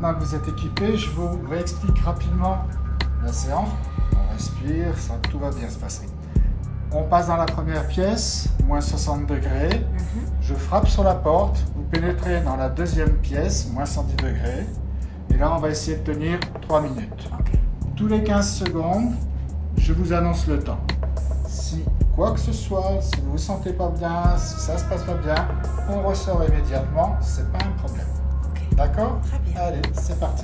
Maintenant que vous êtes équipé, je vous réexplique rapidement la séance. On respire, tout va bien se passer. On passe dans la première pièce, moins 60 degrés. Je frappe sur la porte, vous pénétrez dans la deuxième pièce, moins 110 degrés. Et là, on va essayer de tenir 3 minutes. Okay. Tous les 15 secondes, je vous annonce le temps. Si quoi que ce soit, si vous ne vous sentez pas bien, si ça ne se passe pas bien, on ressort immédiatement, c'est pas un problème. Okay. D'accord? Très bien. Allez, c'est parti.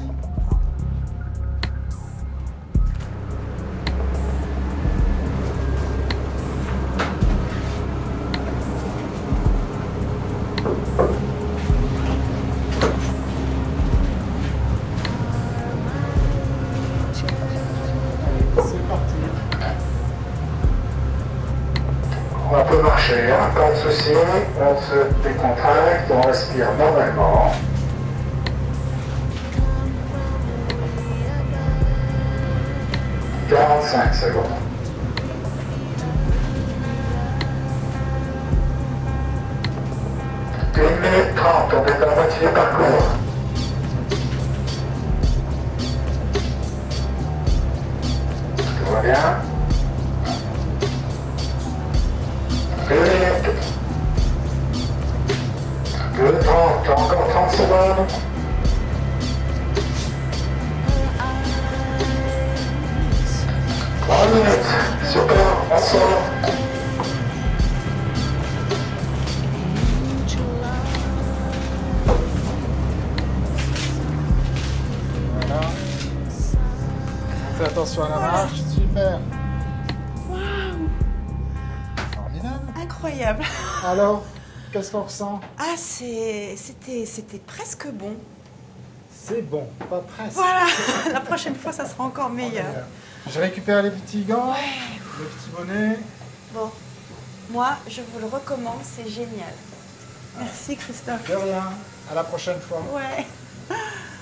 On peut marcher, hein, pas de souci, on se décontracte, on respire normalement. « 45 secondes. 1 minute 30, on est à moitié parcours. Tout va bien? 2 minutes. 2h30, encore 30 secondes. 3 minutes. Super, on sort. Voilà. Faites attention à la marche, super. Waouh! Formidable. Incroyable. Alors, qu'est-ce qu'on ressent? Ah, c'était presque bon. C'est bon, pas presque. Voilà, la prochaine fois, ça sera encore meilleur. Je récupère les petits gants, Ouais. le petit bonnet. Bon, moi, je vous le recommande, c'est génial. Merci, Christophe. De rien, à la prochaine fois. Ouais.